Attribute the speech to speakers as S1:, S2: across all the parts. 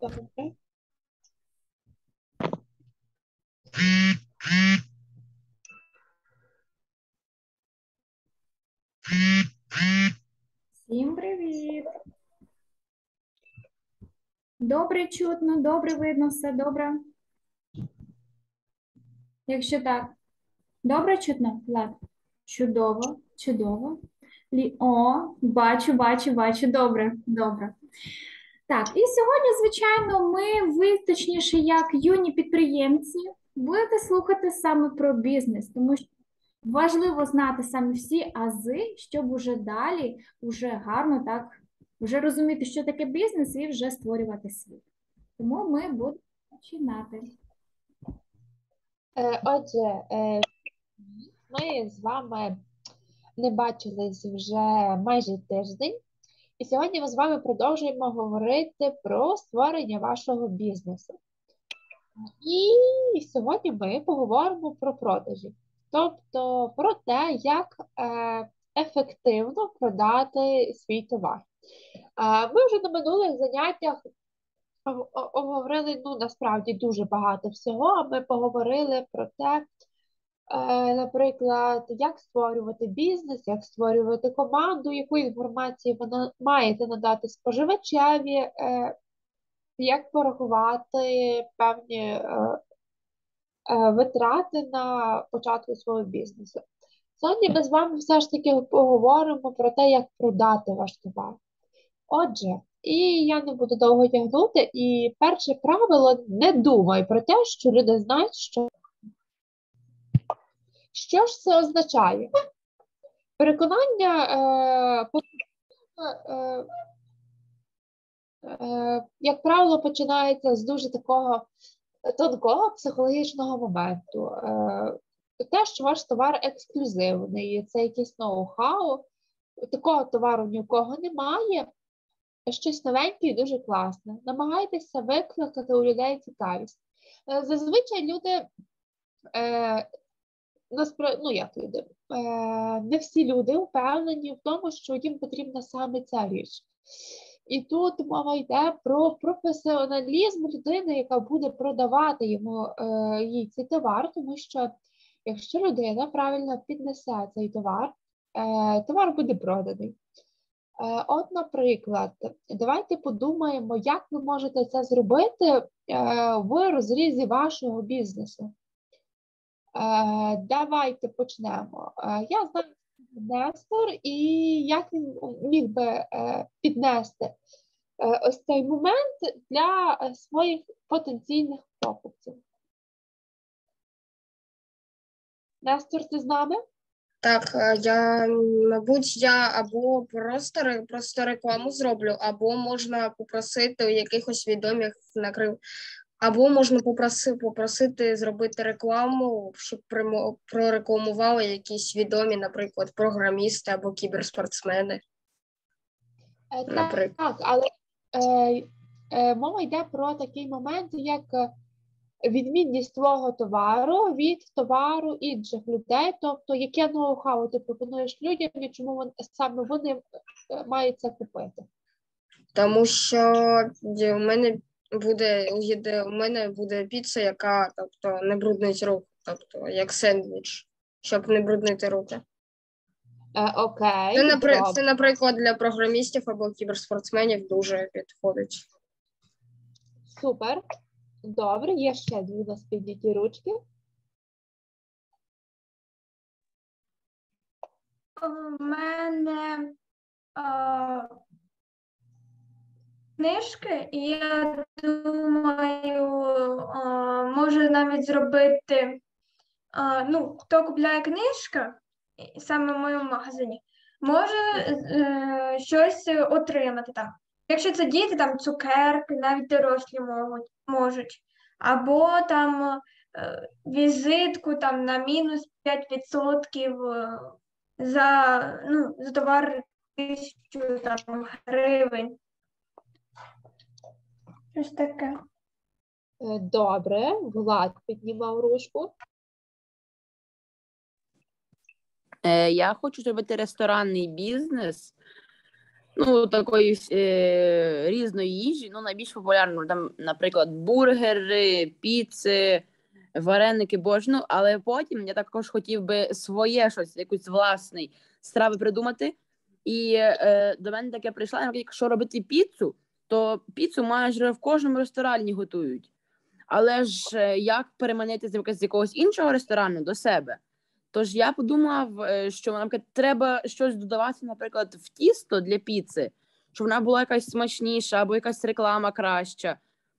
S1: Добре.
S2: Всім привіт! Добре чутно, добре видно, все добре? Якщо так, добре чутно, Влад? Чудово, чудово. О, бачу, добре, добре. Так, і сьогодні, звичайно, ви, точніше, як юні підприємці, будете слухати саме про бізнес, тому що важливо знати саме всі ази, щоб уже далі, уже гарно так, вже розуміти, що таке бізнес, і вже створювати світ. Тому ми будемо починати.
S1: Отже, ми з вами не бачились вже майже тиждень, і сьогодні ми з вами продовжуємо говорити про створення вашого бізнесу. І сьогодні ми поговоримо про продажі, тобто про те, як ефективно продати свій товар. Ми вже на минулих заняттях обговорили, насправді дуже багато всього, а ми поговорили про те, наприклад, як створювати бізнес, як створювати команду, яку інформацію ви маєте надати споживачеві, як порахувати певні витрати на початку свого бізнесу. Сьогодні ми з вами все ж таки поговоримо про те, як продати ваш товар. Отже, і я не буду довго тягнути, і перше правило – не думай про те, що люди знають, що ж це означає. Переконання, як правило, починається з дуже такого тонкого психологічного моменту. Те, що ваш товар ексклюзивний, це якийсь ноу-хау, такого товару ні у кого немає, щось новеньке і дуже класне. Намагайтеся викликати у людей цікавість. Зазвичай люди, не всі люди впевнені в тому, що їм потрібна саме ця річ. І тут мова йде про професіоналізм людини, яка буде продавати їй цей товар, тому що якщо людина правильно піднесе цей товар, товар буде проданий. От, наприклад, давайте подумаємо, як ви можете це зробити в розрізі вашого бізнесу. Давайте почнемо. Я знаю Нестор, і як він міг би піднести ось цей момент для своїх потенційних покупців. Нестор, ти з нами?
S3: Так, мабуть, я або просто рекламу зроблю, або можна попросити у якихось відомих або можна попросити зробити рекламу, щоб прорекламували якісь відомі, наприклад, програмісти або кіберспортсмени.
S1: Так, але мова йде про такий момент, як відмінність твого товару від товару інших людей, тобто яке ноу-хау ти пропонуєш людям і чому саме вони мають це купити.
S3: Тому що у мене буде піца, яка не бруднить руки, тобто як сендвіч, щоб не бруднити руки.
S1: Окей.
S3: Це, наприклад, для програмістів або кіберспортсменів дуже підходить.
S1: Супер. Добре, є ще дві у нас підняті ручки.
S4: У мене книжки, і я думаю, можу навіть зробити, хто купляє книжки, саме в моєму магазині, може щось отримати там. Якщо це діти, там цукерки, навіть дорослі можуть. Або там візитку там на мінус 5% за товар 1000 гривень. Щось таке.
S1: Добре, Влад піднімав ручку.
S5: Я хочу зробити ресторанний бізнес, ну, такої різної їжі, ну, найбільш популярно, там, наприклад, бургери, піци, вареники, борщ, ну, але потім я також хотів би своє щось, якусь власний страви придумати, і до мене таке прийшло, якщо робити піцу, то піцу майже в кожному ресторані готують, але ж як переманити з якогось іншого ресторану до себе? Тож я подумав, що, наприклад, треба щось додавати, наприклад, в тісто для піци, щоб вона була якась смачніша або якась реклама краща.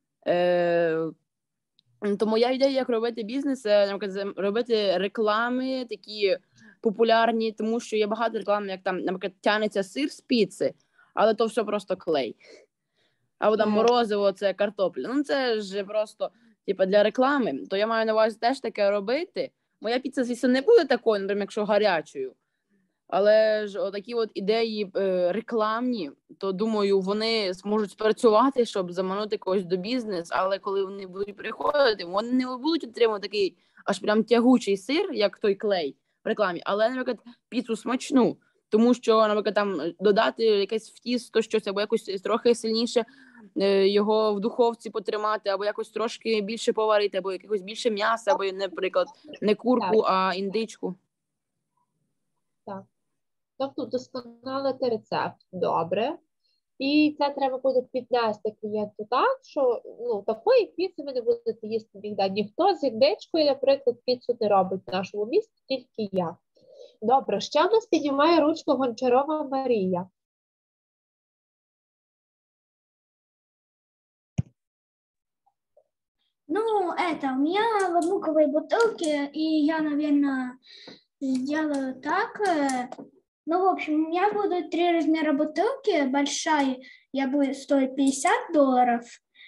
S5: То моя ідея, як робити бізнес, наприклад, робити реклами такі популярні, тому що є багато реклам, як там, наприклад, тянеться сир з піци, але то все просто клей. Або там морозиво, це картопля. Ну, це ж просто, типу, для реклами. То я маю на увазі теж таке робити. Моя піца, звісно, не буде такою, наприклад, якщо гарячою. Але ж отакі от ідеї рекламні, то, думаю, вони зможуть спрацювати, щоб заманути когось до бізнесу, але коли вони будуть приходити, вони не будуть отримувати такий аж прям тягучий сир, як той клей в рекламі, але, наприклад, піцу смачну, тому що, наприклад, там додати якесь в тісто щось, або якось трохи сильніше його в духовці потримати, або якось трошки більше поварити, або якось більше м'яса, або, наприклад, не курку, а індичку.
S1: Так. Тобто вдосконалити рецепт добре. І це треба буде піднести клієнту так, що ну, такої піци ви не будете їсти ніде. Ніхто з індичкою, наприклад, піцу не робить в нашому місті, тільки я. Добре, ще в нас піднімає ручку Гончарова Марія.
S6: Ну, это, у меня лабуковые бутылки, и я, наверное, сделаю так. Ну, в общем, у меня будут 3 размера бутылки. Большая будет стоить $50,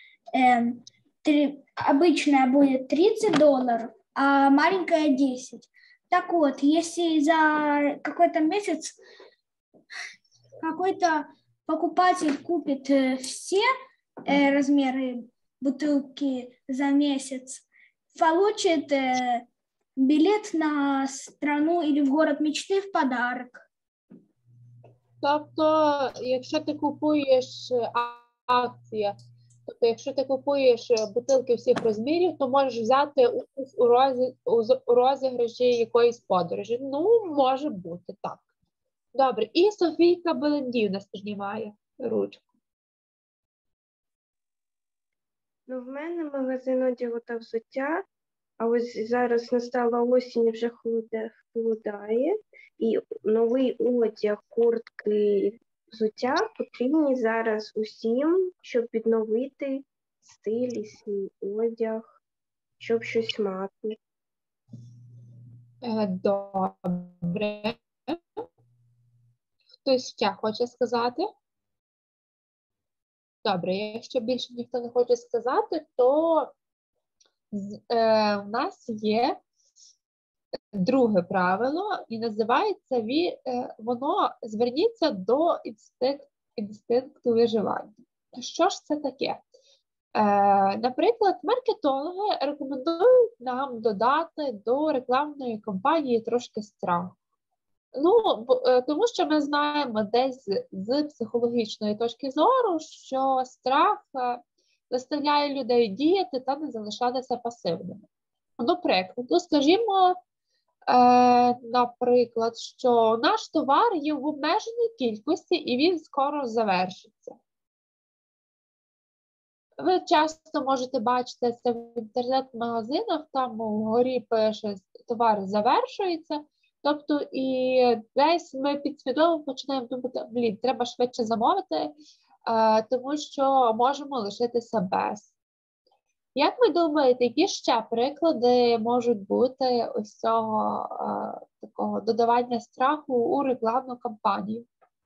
S6: обычная будет $30, а маленькая $10. Так вот, если за какой-то месяц какой-то покупатель купит все размеры бутылки за месяц, получит билет на страну или в город мечты в подарок.
S1: Тобто, якщо ти купуєш акція, тобто, якщо ти купуєш бутилки всіх розмірів, то можеш взяти участь у розіграші якоїсь подорожі. Ну, може бути, так. Добре, і Софійка Белендівна піднімає ручку.
S7: Ну, в мене магазин одягу та взуття, а ось зараз настала осінь, вже холодає, і новий одяг, куртки, взуття потрібні зараз усім, щоб відновити стиль і свій одяг, щоб щось мати.
S1: Добре. Хтось ще хоче сказати? Добре, якщо більше ніхто не хоче сказати, то в нас є друге правило, і називається воно «Зверніться до інстинкту виживання». Що ж це таке? Наприклад, маркетологи рекомендують нам додати до рекламної кампанії трошки страху. Ну, тому що ми знаємо десь з психологічної точки зору, що страх заставляє людей діяти та не залишатися пасивними. До прикладу, скажімо, наприклад, що наш товар є в обмеженій кількості і він скоро завершиться. Ви часто можете бачити це в інтернет-магазинах, там вгорі пише «товар завершується». Тобто і десь ми підсвідомо починаємо думати, треба швидше замовити, тому що можемо лишитися без. Як ви думаєте, які ще приклади можуть бути ось цього такого додавання страху у рекламну кампанію?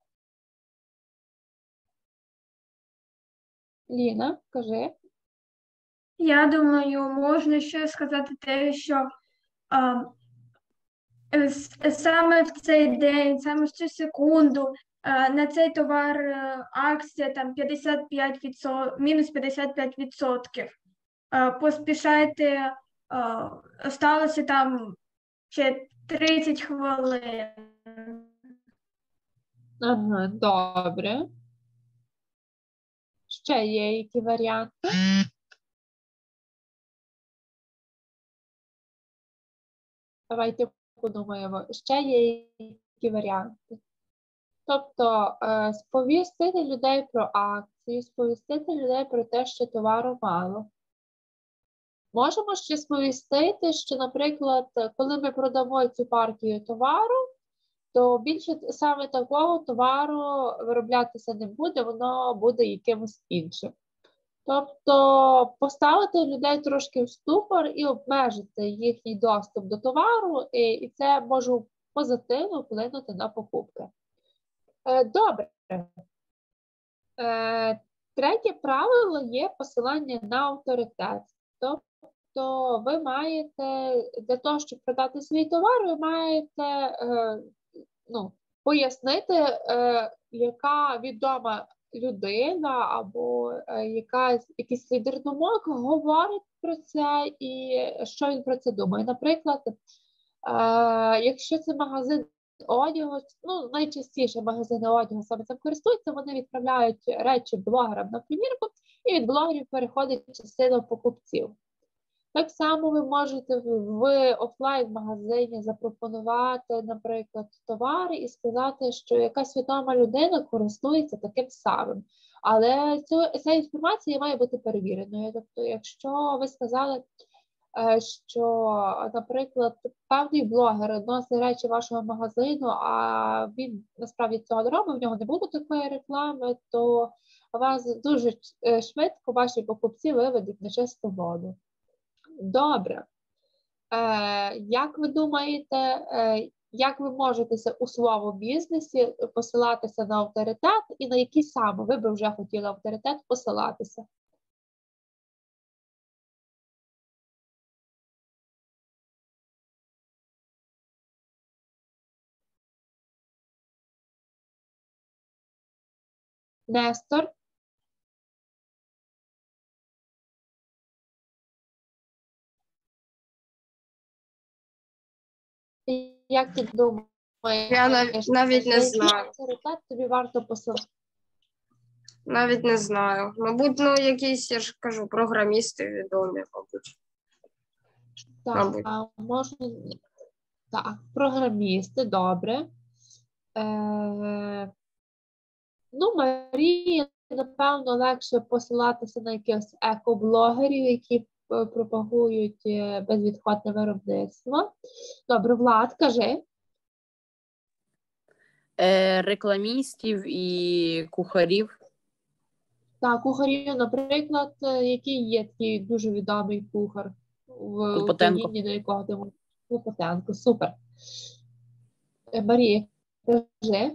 S1: Ліна, кажи.
S4: Я думаю, можна ще сказати те, що саме в цей день, саме в цю секунду на цей товар акція там 55%, мінус 55%. Поспішайте, осталося там ще 30 хвилин.
S1: Ага, добре. Ще є які варіанти? Давайте подумаємо. Ще є які варіанти. Тобто сповістити людей про акцію, сповістити людей про те, що товару мало. Можемо ще сповістити, що, наприклад, коли ми продамо цю партію товару, то більше саме такого товару вироблятися не буде, воно буде якимось іншим. Тобто поставити людей трошки в ступор і обмежити їхній доступ до товару, і це може позитивно вплинути на покупки. Добре. Третє правило є посилання на авторитет. Тобто ви маєте, для того, щоб продати свій товар, ви маєте пояснити, яка відома людина або якийсь лідер думок говорить про це і що він про це думає. Наприклад, якщо це магазин одягу, найчастіше магазини одягу саме цим користуються, вони відправляють речі блогерам на примірку, і від блогерів переходить частина покупців. Так само ви можете в офлайн-магазині запропонувати, наприклад, товар і сказати, що якась відома людина користується таким самим. Але ця інформація має бути перевіреною. Тобто, якщо ви сказали, що, наприклад, певний блогер носить речі вашого магазину, а він насправді цього не робить, в нього не буде такої реклами, то вас дуже швидко ваші покупці виведуть на чисту воду. Добре. Як ви думаєте, як ви можете у своєму бізнесі посилатися на авторитет і на який саме ви б вже хотіли авторитет посилатися? Нестор? Як ти думаєш?
S3: Я навіть не знаю.
S1: Авторитет тобі варто посилати?
S3: Навіть не знаю. Мабуть, якісь, я ж кажу, програмісти відомі, мабуть.
S1: Так, можна. Так, програмісти, добре. Марії, напевно, легше посилатися на якихось екоблогерів, які пропагують безвідходне виробництво. Добре, Влад, кажи.
S5: Рекламістів і кухарів.
S1: Так, кухарів, наприклад, який є такий дуже відомий кухар в
S5: Клопотенко.
S1: Україні, до якого ти можеш? Клопотенко, супер. Марія, кажи.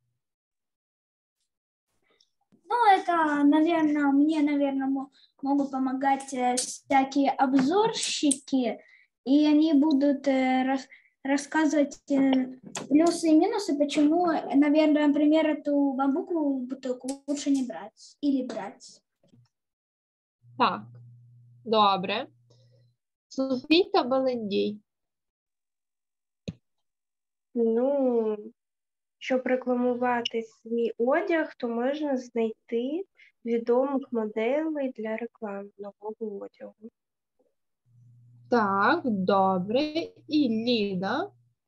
S6: Это, наверное, могут помогать всякие обзорщики, и они будут рассказывать плюсы и минусы, почему, наверное, например, эту бамбуковую бутылку лучше не брать или брать.
S1: Так, добре. Софійка Белендій.
S7: Щоб рекламувати свій одяг, то можна знайти відомих моделей для реклами нового одягу.
S1: Так, добре. І Ліна.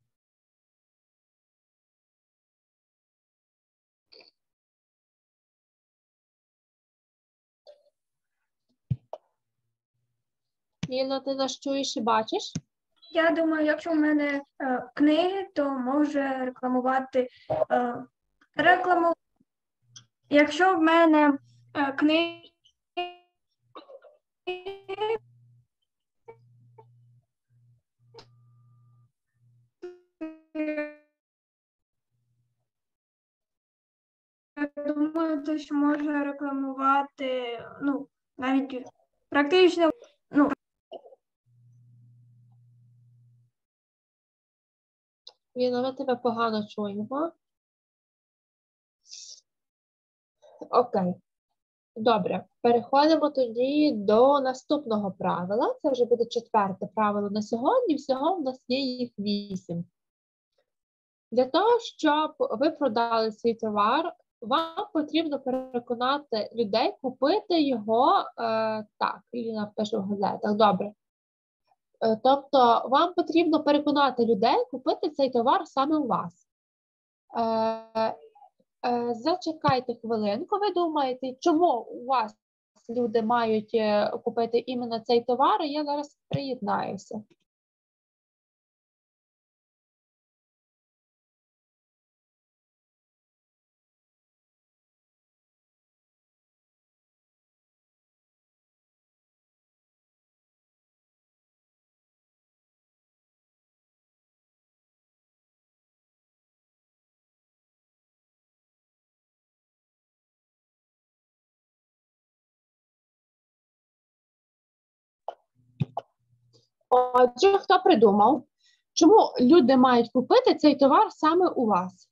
S1: Ліна, ти нас чуєш і бачиш?
S4: Я думаю, якщо в мене книги, то може рекламувати Якщо в мене книги, я думаю, що може рекламувати, навіть практично,
S1: Ліна, ми тебе погано чуємо. Окей. Добре. Переходимо тоді до наступного правила. Це вже буде 4-те правило на сьогодні. Всього в нас є їх 8. Для того, щоб ви продали свій товар, вам потрібно переконати людей купити його, так, Ліна пише в газетах, добре. Тобто вам потрібно переконати людей купити цей товар саме у вас. Зачекайте хвилинку, ви думаєте, чому у вас люди мають купити іменно цей товар, і я зараз приєднаюся. Отже, хто придумав, чому люди мають купити цей товар саме у вас?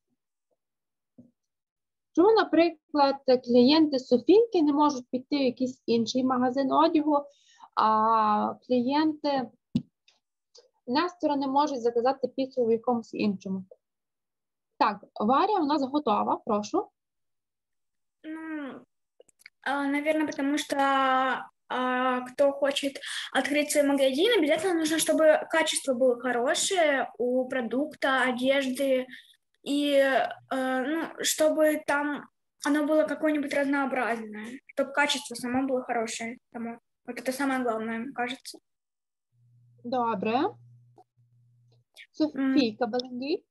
S1: Чому, наприклад, клієнти Софійки не можуть піти в якийсь інший магазин одягу, а клієнти Нестора не можуть заказати піцу в якомусь іншому? Так, Варя у нас готова, прошу.
S6: Ну, наверное, потому что кто хочет открыть свой магазин, обязательно нужно, чтобы качество было хорошее у продукта, одежды, и ну, чтобы там оно было какое-нибудь разнообразное, чтобы качество само было хорошее. Вот это самое главное, мне кажется.
S1: Добре. Софійка Белендій.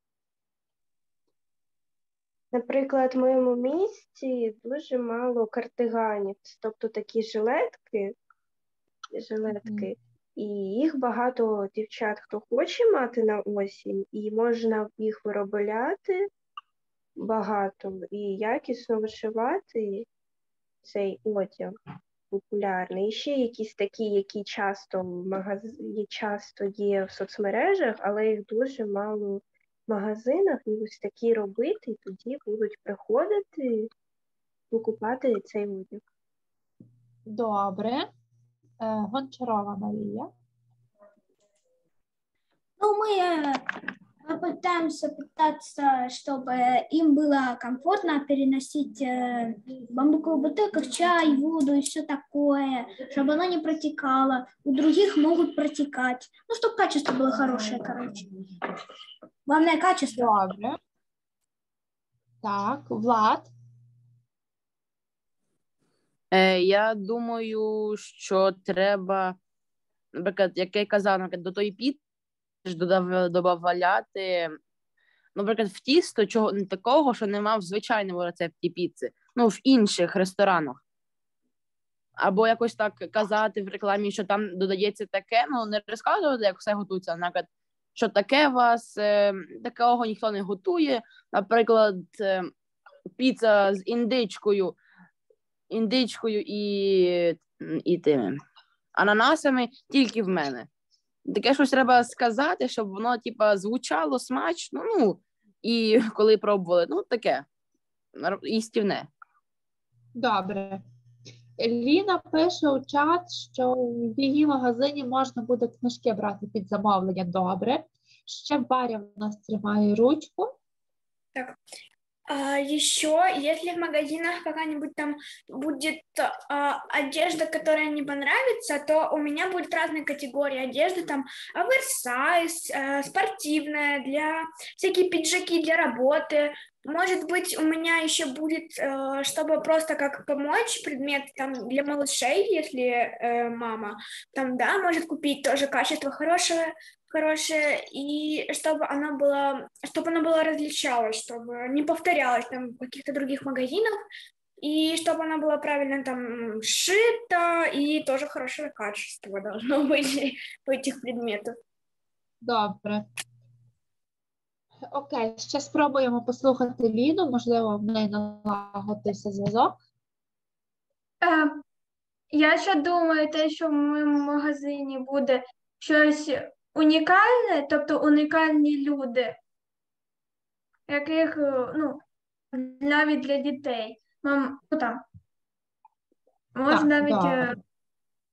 S7: Наприклад, в моєму місті дуже мало кардиганів, тобто такі жилетки, і їх багато дівчат, хто хоче мати на осінь, і можна їх виробляти багато і якісно вишивати цей одяг популярний. І ще якісь такі, які часто є в соцмережах, але їх дуже мало в магазинах, і ось такі робити, і тоді будуть приходити покупати цей одяг.
S1: Добре. Гончарова Марія.
S6: Ну, мы попытаемся пытаться, чтобы им было комфортно переносить в бамбуковых бутылках чай, воду и все такое, чтобы оно не протекало. У других могут протекать. Ну, чтобы качество было хорошее, короче. Главное качество.
S1: Добре. Так, Влад.
S5: Я думаю, що треба, наприклад, як я казав, наприклад, до тої піци додавати, наприклад, в тісто чого не такого, що нема в звичайному рецепті піци, ну, в інших ресторанах. Або якось так казати в рекламі, що там додається таке, ну, не розказувати, як все готується, наприклад, що таке у вас, такого ніхто не готує, наприклад, піца з індичкою і тими ананасами тільки в мене. Таке щось треба сказати, щоб воно, типа, звучало смачно, ну, і коли пробували, ну, таке, їстівне.
S1: Добре. Ліна пише у чат, що в її магазині можна буде книжки брати під замовлення. Добре. Ще Варя в нас тримає ручку.
S6: Еще, если в магазинах какая-нибудь там будет одежда, которая не понравится, то у меня будет разные категории одежды, там оверсайз, спортивная, для всякие пиджаки для работы. Может быть, у меня еще будет, чтобы просто как помочь, предмет там для малышей, если мама там, да, может купить тоже качество хорошее, и чтобы оно было различалось, чтобы не повторялось там в каких-то других магазинах, и чтобы оно было правильно там сшито, и тоже хорошее качество должно быть у этих предметов.
S1: Добре. Окей, ще спробуємо послухати Ліну, можливо, в неї налагодився зв'язок.
S4: Я ще думаю, те, що в моєму магазині буде щось унікальне, тобто унікальні люди, яких, ну, навіть для дітей. Ну, там, може,
S1: Так,
S4: навіть
S1: добре.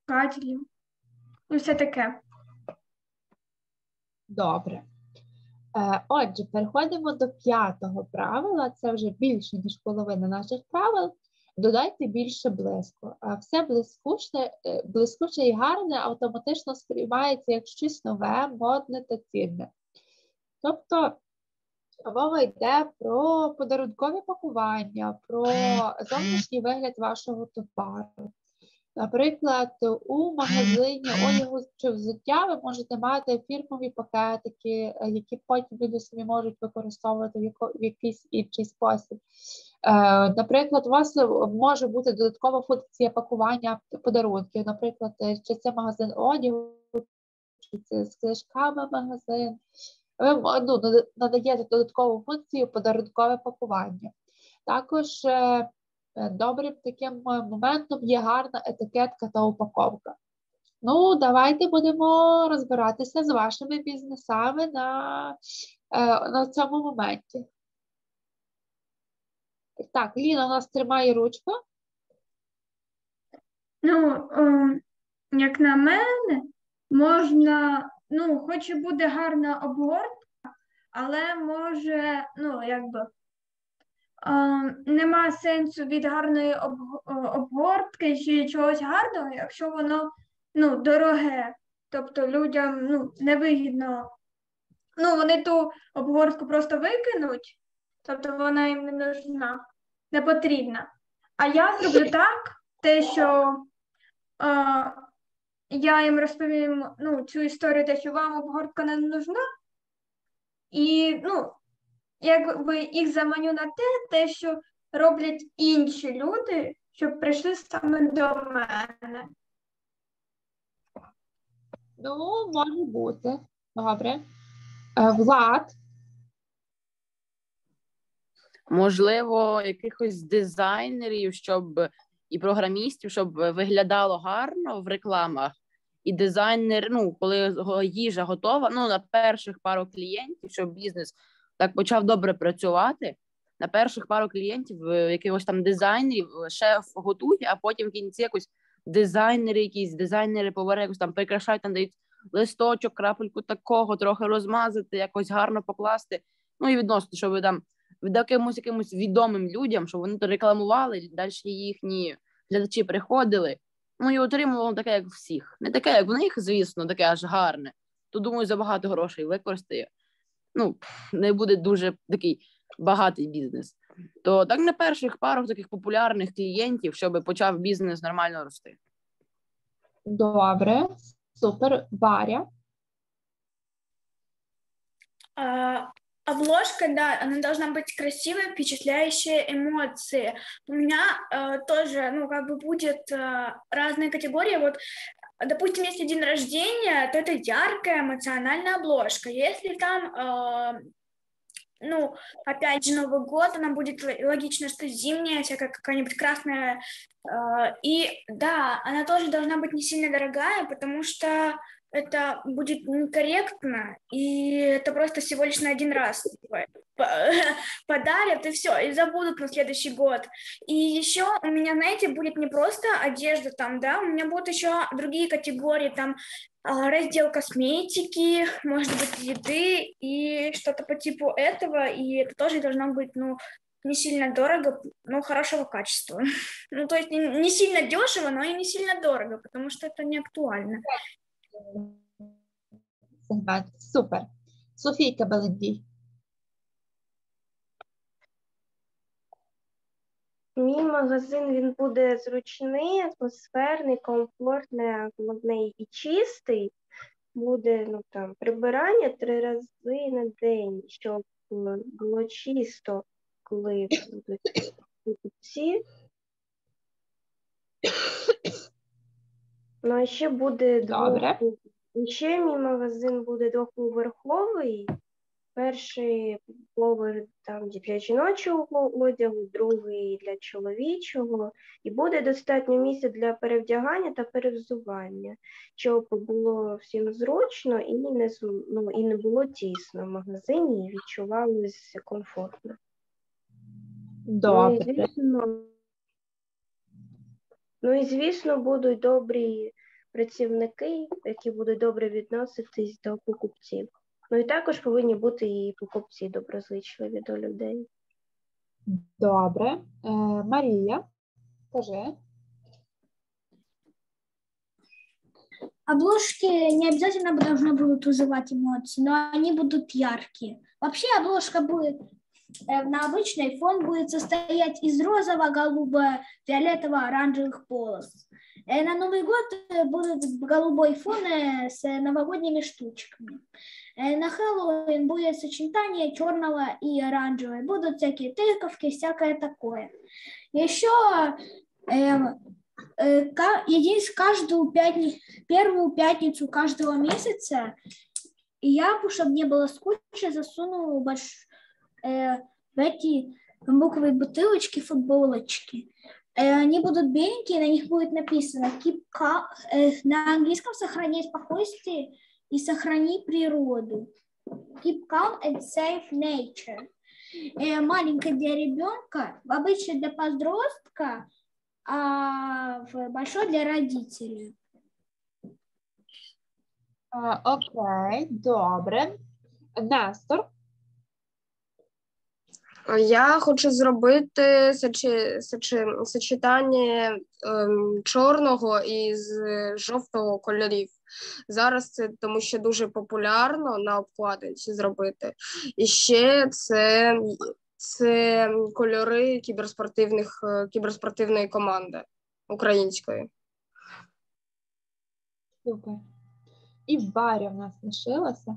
S4: кателів і все таке.
S1: Добре. Отже, переходимо до 5-го правила. Це вже більше, ніж половина наших правил. Додайте більше блиску. Все блискуче і гарне автоматично сприймається як щось нове, модне та цінне. Тобто мова йде про подарункові пакування, про зовнішній вигляд вашого товару. Наприклад, у магазині одягу чи взуття ви можете мати фірмові пакетики, які потім люди самі можуть використовувати в якийсь інший спосіб. Наприклад, у вас може бути додаткова функція пакування подарунків. Наприклад, чи це магазин одягу, чи це з книжками магазин. Ви надаєте додаткову функцію подарункове пакування. Також добрим таким моментом є гарна етикетка та упаковка. Ну, давайте будемо розбиратися з вашими бізнесами на цьому моменті. Так, Ліна у нас тримає ручку.
S4: Ну, як на мене, можна, хоч і буде гарна обгортка, але може, нема сенсу від гарної обгортки чи чогось гарного, якщо воно, дороге. Тобто людям, невигідно. Вони ту обгортку просто викинуть, тобто вона їм не нужна, не потрібна. А я зроблю так, що я їм розповім цю історію, те, що вам обгортка не нужна, і, якби їх заманю на те, що роблять інші люди, щоб прийшли саме до мене.
S1: Ну, може бути. Добре. Влад.
S5: Можливо, якихось дизайнерів, і програмістів, щоб виглядало гарно в рекламах. І дизайнер, коли їжа готова, на перших пару клієнтів, щоб бізнес так почав добре працювати, на перших пару клієнтів якихось там дизайнерів шеф готує, а потім в кінці якось дизайнери, повари якось там прикрашають, там дають листочок, крапельку такого, трохи розмазати, якось гарно покласти. І відносно, щоб там якимось відомим людям, щоб вони то рекламували, далі їхні глядачі приходили. І отримувало таке, як всіх. Не таке, як в них, звісно, таке аж гарне. То, думаю, за багато грошей використає. Не буде дуже такий багатий бізнес. То так на перших парах таких популярних клієнтів, щоб почав бізнес нормально рости.
S1: Добре, супер. Варя.
S6: Обложка, да, она должна быть красивой, впечатляющая эмоции. У меня тоже, будет разные категории. Вот, допустим, если день рождения, то это яркая эмоциональная обложка. Если там, опять же, Новый год, она будет логично, что зимняя, всякая какая-нибудь красная. И да, она тоже должна быть не сильно дорогая, потому что это будет некорректно, и это просто всего лишь на один раз подарят, и все, и забудут на следующий год. И еще у меня, знаете, будет не просто одежда там, да, у меня будут еще другие категории, там, раздел косметики, может быть, еды и что-то по типу этого, и это тоже должно быть, не сильно дорого, но хорошего качества. То есть не сильно дешево, но и не сильно дорого, потому что это не актуально.
S1: Супер. Софійка Белендій.
S7: Мій магазин, він буде зручний, атмосферний, комфортний, головний і чистий. Буде прибирання 3 рази на день, щоб було чисто, коли будуть покупці. А ще буде ще мій магазин буде 2-поверховий. Перший поверх там для жіночого одягу, другий для чоловічого. І буде достатньо місця для перевдягання та перевзування, щоб було всім зручно і не було тісно в магазині, і відчувалося комфортно.
S1: Добре.
S7: І, звісно, будуть добрі працівники, які будуть добре відноситись до покупців. Ну і також повинні бути і покупці доброзичливі до людей.
S1: Добре. Марія, скажи.
S6: Обложки не обязательно должны будут вызывать эмоции, но они будут яркие. Вообще обложка будет на обычный фон будет состоять из розового, голубого, фиолетового, оранжевых полос. На Новый год будет голубой фон с новогодними штучками. На Хэллоуин будет сочетание черного и оранжевого. Будут всякие тыковки, всякое такое. Еще первую пятницу каждого месяца я, чтобы не было скучно, засуну в эти бамбуковые бутылочки, футболочки. Они будут беленькие, на них будет написано на английском «Сохраняй спокойствие и сохрани природу». Keep calm and save nature. Маленькая для ребенка, обычно для подростка, а большой для родителей.
S1: Окей, добре. Нестор.
S3: Я хочу зробити сочетання чорного і жовтого кольорів. Зараз це тому що дуже популярно на обкладинці зробити. І ще це кольори кіберспортивної команди української.
S1: Супер. І Варя в нас лишилася.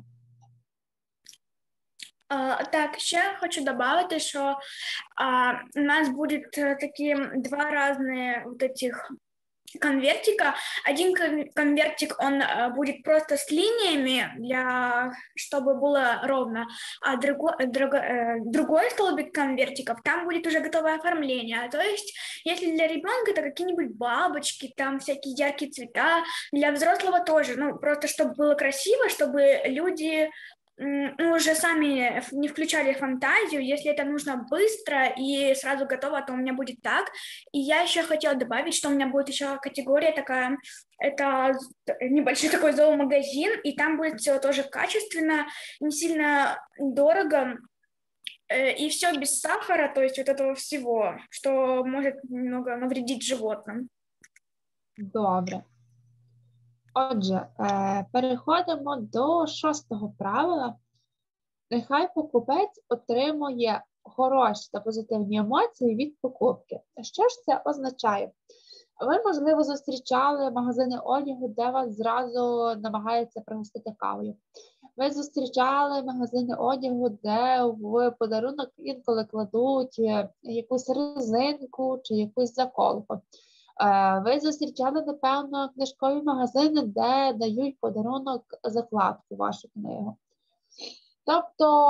S8: Так, ще хочу добавити, що у нас будуть такі два різні вот этих конвертика. Один конвертик, он будет просто с линиями, чтобы было ровно, а другой столбик конвертиков, там будет уже готовое оформление. То есть, если для ребенка это какие-нибудь бабочки, там всякие яркие цвета, для взрослого тоже, ну, просто чтобы было красиво, чтобы люди уже сами не включали фантазию, если это нужно быстро и сразу готово, то у меня будет так. И я еще хотела добавить, что у меня будет еще категория такая, это небольшой такой зоомагазин, и там будет все тоже качественно, не сильно дорого, и все без сахара, то есть вот этого всего, что может немного навредить животным.
S1: Добре. Отже, переходимо до 6-го правила. Нехай покупець отримує хороші та позитивні емоції від покупки. Що ж це означає? Ви, можливо, зустрічали магазини одягу, де вас зразу намагаються пригостити кавою. Ви зустрічали магазини одягу, де в подарунок інколи кладуть якусь резинку чи якусь заколку. Ви зустрічали, напевно, книжкові магазини, де дають подарунок закладку в вашу книгу. Тобто,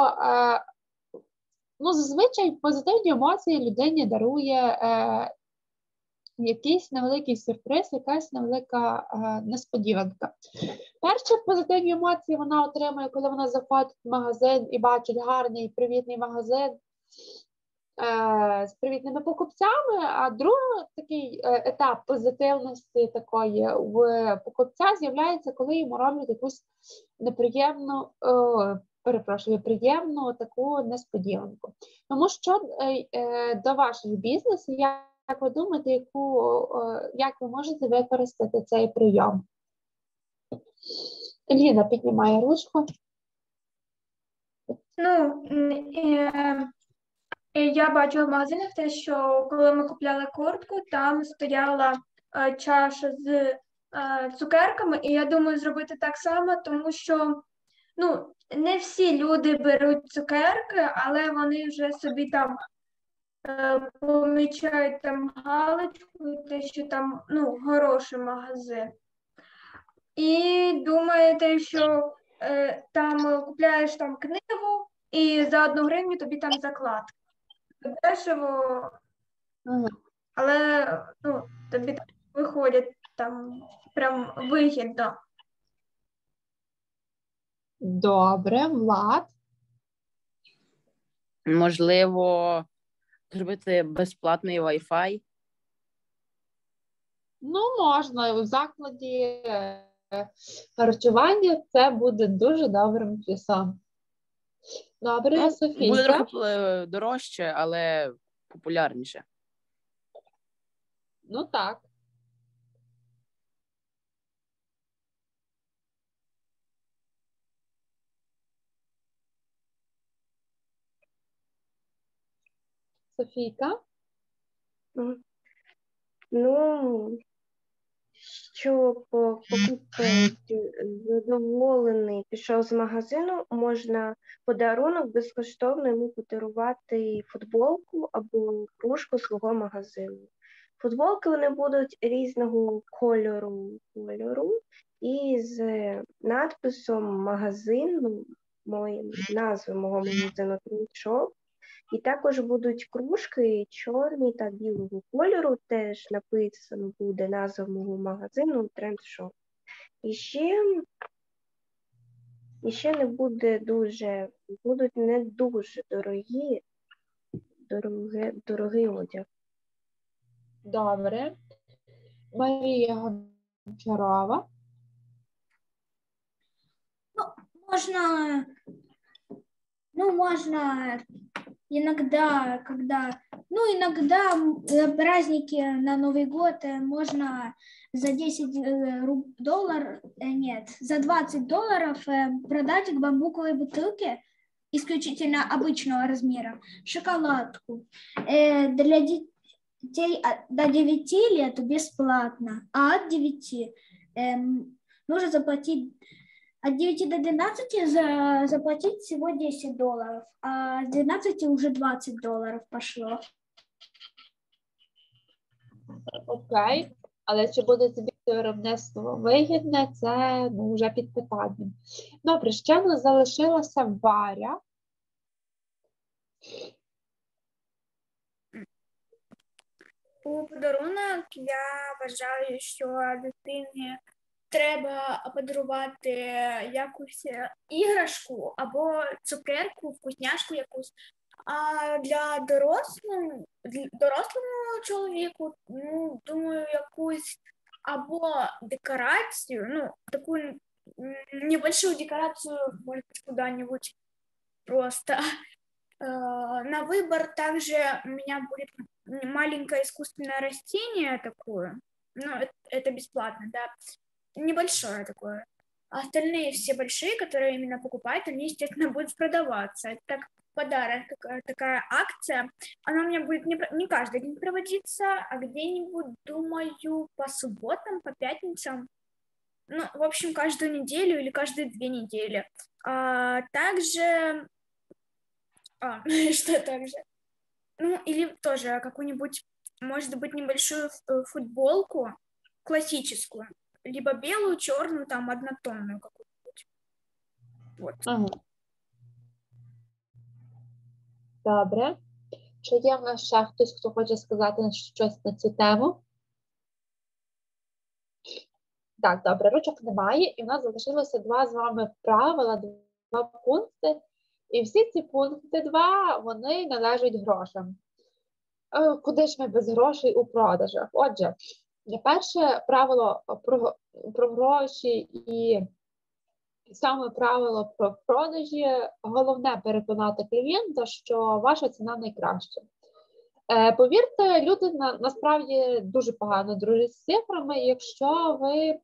S1: зазвичай позитивні емоції людині дарує якийсь невеликий сюрприз, якась невелика несподіванка. Перші позитивні емоції вона отримує, коли вона заходить в магазин і бачить гарний, привітний магазин з привітними покупцями, а другий такий етап позитивності такої в покупця з'являється, коли йому роблять якусь приємну таку несподіванку. Тому що до ваших бізнесів, як ви думаєте, як ви можете використати цей прийом? Ліна піднімає ручку.
S4: Я бачила в магазинах те, що коли ми купляли куртку, там стояла чаша з цукерками, і я думаю зробити так само, тому що не всі люди беруть цукерки, але вони вже собі там помічають там галочку, те, що там хороший магазин. І думаєте, що там купляєш там книгу, і за 1 гривню тобі там закладка. Дешево, але тобі там виходять там прям вигідно.
S1: Добре, Влад?
S5: Можливо, зробити безплатний Wi-Fi?
S1: Можна. В закладі харчування, це буде дуже добрим плюсом. Добре,
S5: Ну,
S1: Софійка.
S5: буде трохи дорожче, але популярніше.
S1: Ну так. Софійка?
S7: Ну, щоб покупець задоволений пішов з магазину, можна подарунок безкоштовно йому подарувати футболку або кружку свого магазину. Футболки вони будуть різного кольору і з надписом магазину, назви мого магазину Трендшоп. І також будуть кружки чорні та білого кольору, теж написано буде назва мого магазину Трендшоп. І ще не буде будуть не дуже дорогий одяг.
S1: Добре. Марія Гончарова.
S6: Можно иногда, иногда праздники на Новый год можно за за $20 продать бамбуковые бутылки исключительно обычного размера, шоколадку. Для детей до 9 лет бесплатно, а от 9 нужно заплатить. От 9 до 12 заплатить всего $10, а с 12 уже $20 пошло.
S1: Окей. Але чи буде тобі це виробництво вигідне, це вже під питанням. Добре, ще в нас залишилася Варя.
S8: У подарунок я вважаю, що дитині треба подарувати якусь іграшку або цукерку, вкусняшку якусь. А для дорослому чоловіку, думаю, якусь або декорацію, таку небольшую декорацию, может быть, куда-нибудь просто. На выбор также у меня будет маленькое искусственное растение такое, это бесплатно, да, небольшое такое. А остальные все большие, которые именно покупают, они, естественно, будут продаваться. Это так подарок, такая акция. Она у меня будет не каждый день проводиться, а где-нибудь, думаю, по субботам, по пятницам. В общем, каждую неделю или каждые 2 недели. Также... что также? Или тоже какую-нибудь, может быть, небольшую футболку классическую. Либо белую, черную, там, однотонную какую-нибудь. Вот.
S1: Ага. Добре. Чи є в нас ще хтось, хто хоче сказати щось на цю тему? Так, добре, ручок немає, і в нас залишилося 2 з вами правила, 2 пункти. І всі ці пункти 2, вони належать грошам. Куди ж ми без грошей у продажах? Отже, перше правило про гроші і саме правило про продажі, головне переконати клієнта, що ваша ціна найкраща. Повірте, люди насправді дуже погано дружать з цифрами, якщо ви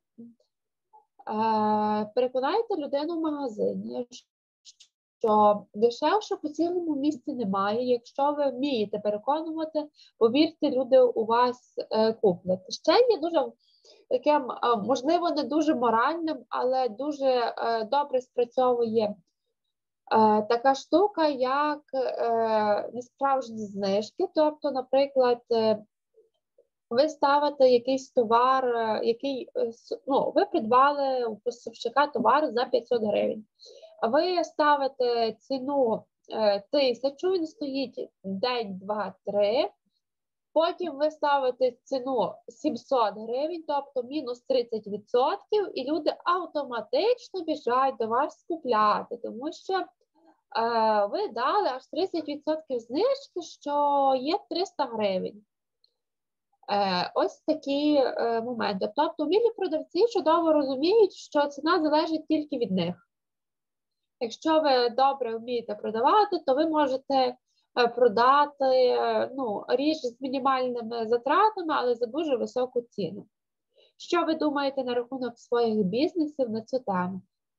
S1: переконаєте людину в магазині, що дешевше по цілому місці немає. Якщо ви вмієте переконувати, повірте, люди у вас куплять. Ще є дуже таким, можливо, не дуже моральним, але дуже добре спрацьовує така штука, як несправжні знижки. Тобто, наприклад, ви ставите якийсь товар, який, ви придбали у поставщика товар за 500 гривень. Ви ставите ціну 1000, він стоїть день, 2, 3. Потім ви ставите ціну 700 гривень, тобто мінус 30%, і люди автоматично біжать до вас скупляти, тому що ви дали аж 30% знижки, що є 300 гривень. Ось такі моменти. Тобто вмілі продавці чудово розуміють, що ціна залежить тільки від них. Якщо ви добре вмієте продавати, то ви можете продати річ з мінімальними затратами, але за дуже високу ціну. Що ви думаєте на рахунок своїх бізнесів на цю тему?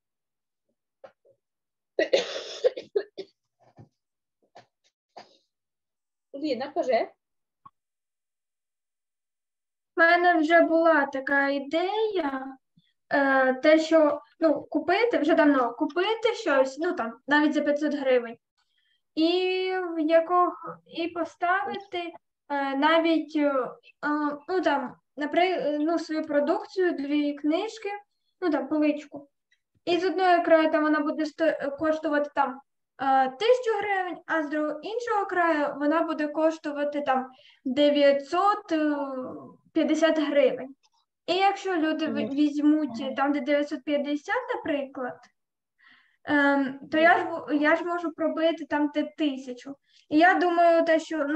S1: Ліна, кажи.
S4: У мене вже була така ідея, те, що купити вже давно, купити щось, навіть за 500 гривень, і поставити навіть свою продукцію, 2 книжки, поличку. І з одної краю там вона буде коштувати 1000 гривень, а з іншого краю вона буде коштувати 950 гривень. І якщо люди візьмуть там, де 950, наприклад, то я ж можу пробити там де 1000. І я думаю, те, що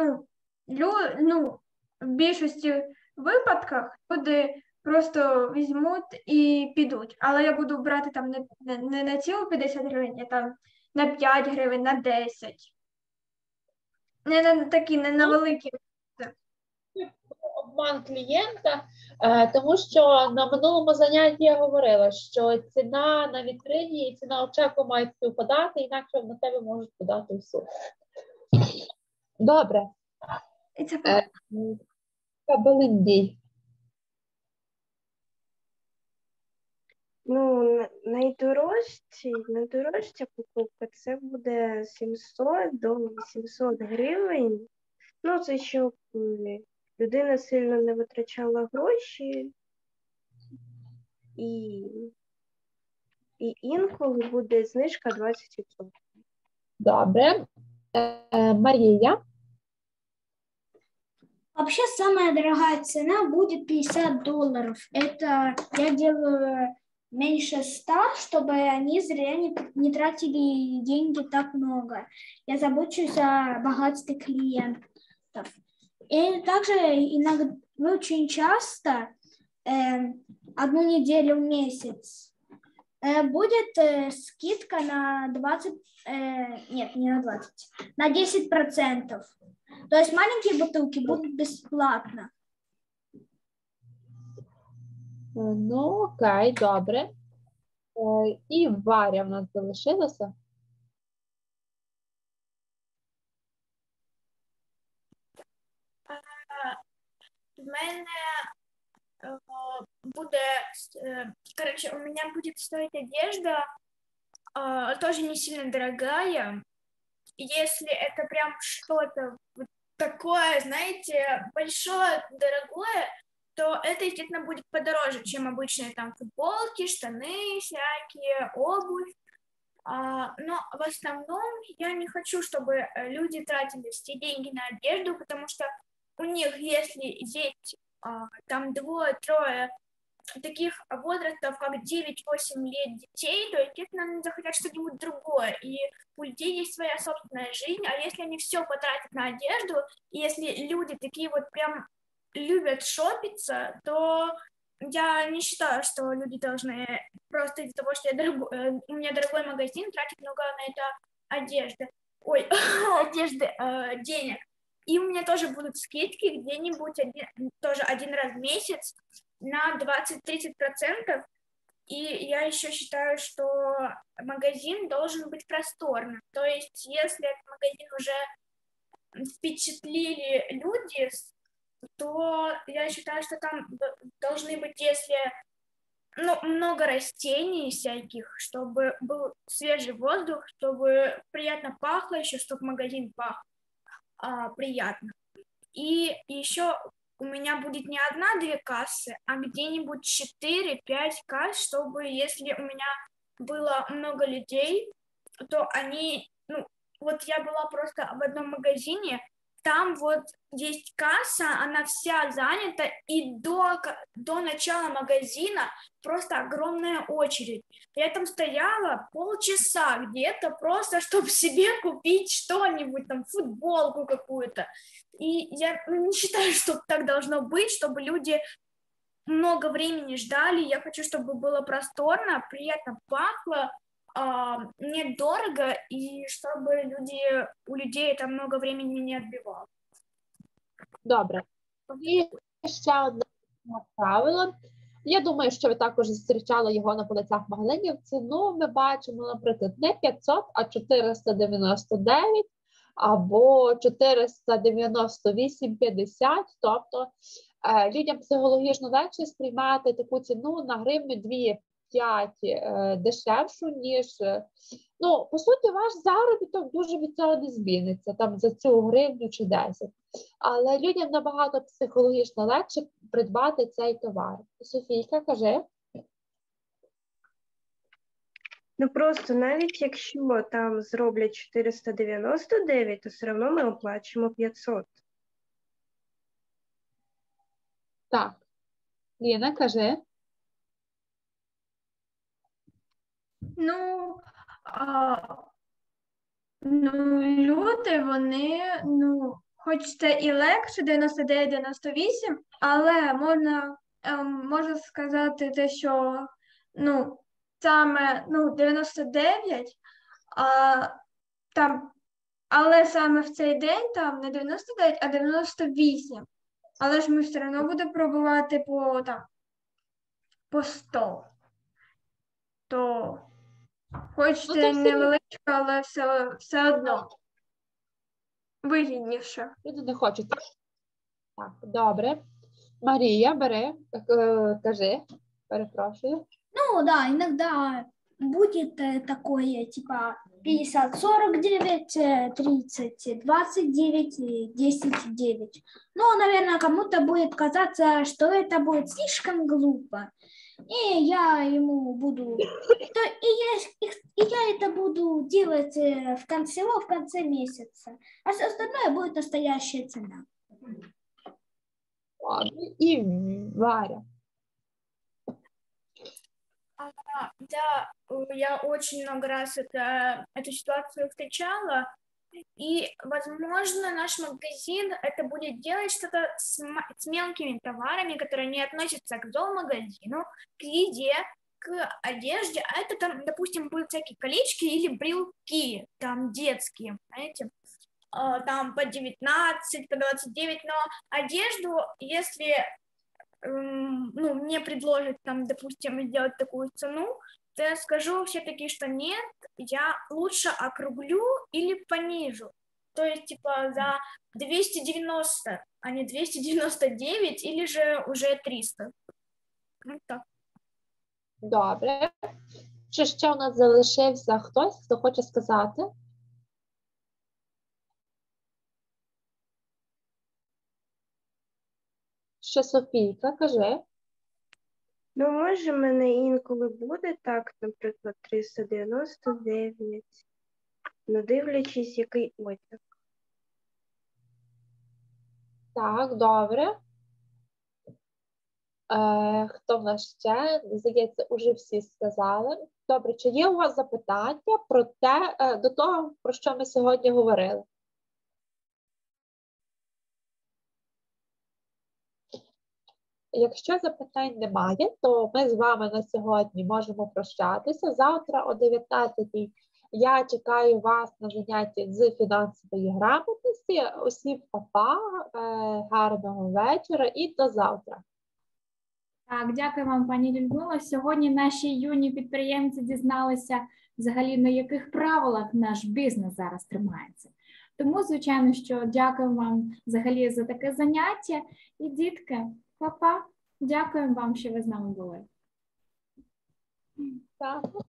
S4: в більшості випадках люди просто візьмуть і підуть. Але я буду брати там не на цілу 50 гривень, а там на 5 гривень, на 10. Не на великі.
S1: Обман клієнта, тому що на минулому занятті я говорила, що ціна на вітрині і ціна у чеку мають співпадати, інакше на тебе можуть подати в суд. Добре. Белиндій.
S7: Найдорожча покупка це буде 700 до 800 гривень. Це щоб людина сильно не витрачала гроші, і інколи буде знижка 20%.
S1: Добре. Марія.
S6: Вообще самая дорогая цена будет $50. Это я делаю меньше 100, чтобы они зря не тратили деньги так много. Я забочусь о богатстве клиентов. И также иногда, очень часто, 1 неделю в месяц, будет скидка на 20, нет, не на 20, на 10%. То есть маленькие бутылки будут бесплатно.
S1: Окей, добре. І Варя в нас залишилася.
S8: В мене буде, у меня будет стоить одежда, тоже не сильно дорогая. Если это прям что-то такое, знаете, большое, дорогое, то это, естественно, будет подороже, чем обычные там футболки, штаны всякие, обувь. Но в основном я не хочу, чтобы люди тратили все деньги на одежду, потому что у них, если есть там 2-3 таких возрастов, как 9-8 лет детей, то, естественно, они захотят что-нибудь другое. И у людей есть своя собственная жизнь, а если они все потратят на одежду, и если люди такие вот прям любят шопиться, то я не считаю, что люди должны просто из-за того, что у меня дорогой магазин, тратить много на это денег. И у меня тоже будут скидки где-нибудь тоже 1 раз в месяц на 20-30%. И я еще считаю, что магазин должен быть просторным. То есть если этот магазин уже впечатлили люди, то я считаю, что там должны быть, если много растений всяких, чтобы был свежий воздух, чтобы приятно пахло еще, чтобы магазин пах приятно. И еще у меня будет не 1-2 кассы, а где-нибудь 4-5 касс, чтобы если у меня было много людей, то они, вот я была просто в одном магазине, там вот есть касса, она вся занята, и до начала магазина просто огромная очередь. Я там стояла полчаса где-то просто, чтобы себе купить что-нибудь, там, футболку какую-то. И я не считаю, что так должно быть, чтобы люди много времени ждали. Я хочу, чтобы было просторно, приятно пахло, недорого, и чтобы у людей это много времени не отбивало.
S1: Добре. І ще одне правило. Я думаю, що ви також зустрічали його на полицях магазинів. Ціну ми бачимо, наприклад, не 500, а 499 або 498,50. Тобто людям психологічно легше сприймати таку ціну на гривню 2-5 дешевшу, ніж, ну, по суті, ваш заробіток дуже від цього не зміниться, там, за цю гривню чи 10. Але людям набагато психологічно легше придбати цей товар. Софійка, кажи.
S7: Ну просто навіть якщо там зроблять 499, то все одно ми оплачуємо 500.
S1: Так. Ліна, кажи.
S4: Люди, вони, хоч це і легше 99-98, але можна сказати те, що, саме, 99, але саме в цей день там не 99, а 98. Але ж ми все одно будемо пробувати по 100. То хоч це невеличко, але все одно вигідніше.
S1: Люди не хочуть. Так, добре. Марія, бери, кажи, перепрошую.
S6: Ну да, иногда будет такое, типа 50, 49, 30, 29, 10, 9. Но, наверное, кому-то будет казаться, что это будет слишком глупо. И я ему буду... И я это буду делать в конце месяца. А все остальное будет настоящая цена.
S1: Ладно. И Варя.
S8: Да, я очень много раз эту ситуацию встречала, и, возможно, наш магазин это будет делать что-то с мелкими товарами, которые не относятся к зоомагазину, к еде, к одежде, а это там, допустим, будут всякие колечки или брелки, там детские, знаете, там по 19, по 29, но одежду, если мне предложат там, допустим, сделать такую цену, то я скажу все-таки, что нет, я лучше округлю или понижу. То есть, типа, за 290, а не 299, или же уже 300. Вот так.
S1: Добре. Чи ще у нас залишився хтось, хто хоче сказати? Ще Софійка, кажи.
S7: Ну, може, в мене інколи буде так, наприклад, 399, ну, дивлячись, який одяг.
S1: Так, добре. Хто в нас ще? Здається, уже всі сказали. Добре, чи є у вас запитання про те, до того, про що ми сьогодні говорили? Якщо запитань немає, то ми з вами на сьогодні можемо прощатися. Завтра о 19:00 я чекаю вас на занятті з фінансової грамотності. Усім па-па, гарного вечора і до завтра.
S2: Так, дякую вам, пані Людмила. Сьогодні наші юні підприємці дізналися взагалі, на яких правилах наш бізнес зараз тримається. Тому, звичайно, що дякую вам взагалі за таке заняття. І, дітки, па-па, дякуємо вам, що ви з нами були.
S1: Так.